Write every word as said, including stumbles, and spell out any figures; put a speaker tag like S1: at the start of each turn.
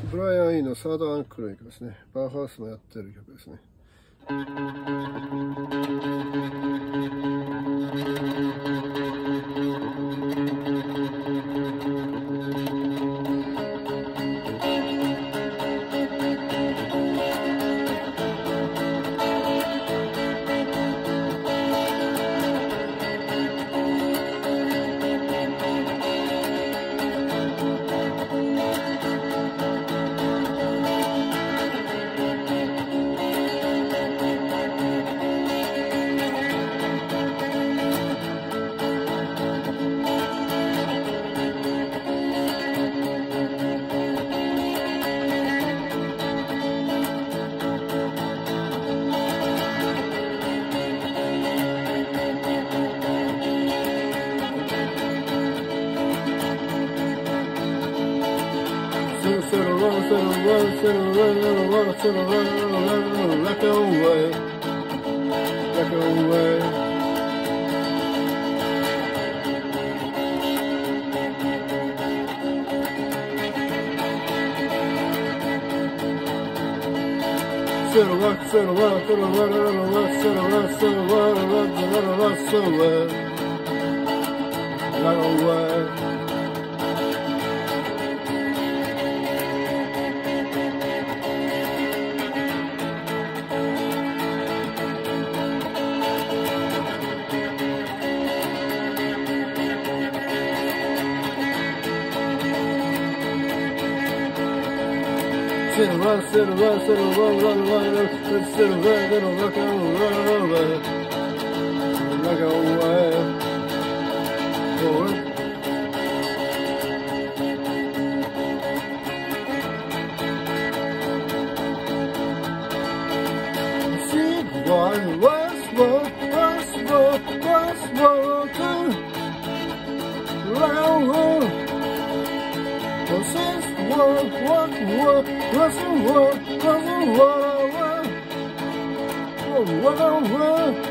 S1: ブライアン・イーのサードアンクルの曲ですね。バーハウスもやってる曲ですね。Settle run, settle run, settle run, run, settle run, run, run, rock away, rock away. Settle rock, settle run, settle run, run, run, settle run, settle run, run, run, run, settle run, rock away. Settle run, settle run, settle run, run, run, run, settle run, settle rock and run, run, run, rock away. Forward. See one, once more, once more, once more, two, round, round. Since what, what, what, what's the what, what's the what, what, what, what, what,